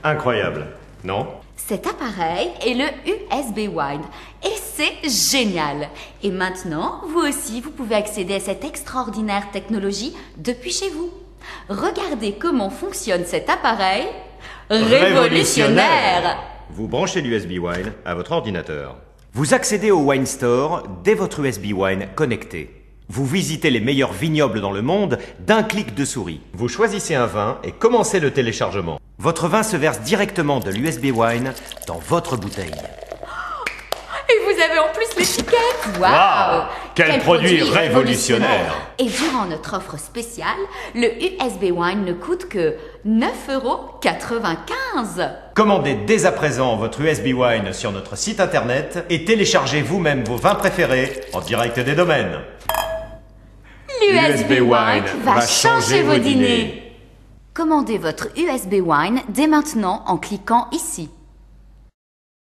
Incroyable, non? Cet appareil est le USB Wine et c'est génial. Et maintenant, vous aussi, vous pouvez accéder à cette extraordinaire technologie depuis chez vous. Regardez comment fonctionne cet appareil révolutionnaire. Vous branchez l'USB Wine à votre ordinateur. Vous accédez au Wine Store dès votre USB Wine connecté. Vous visitez les meilleurs vignobles dans le monde d'un clic de souris. Vous choisissez un vin et commencez le téléchargement. Votre vin se verse directement de l'USB Wine dans votre bouteille. Et vous avez en plus l'étiquette. Waouh! Quel produit révolutionnaire! Et durant notre offre spéciale, le USB Wine ne coûte que 9,95 €. Commandez dès à présent votre USB Wine sur notre site internet et téléchargez vous-même vos vins préférés en direct des domaines. L'USB Wine va changer vos dîners. Commandez votre USB Wine dès maintenant en cliquant ici.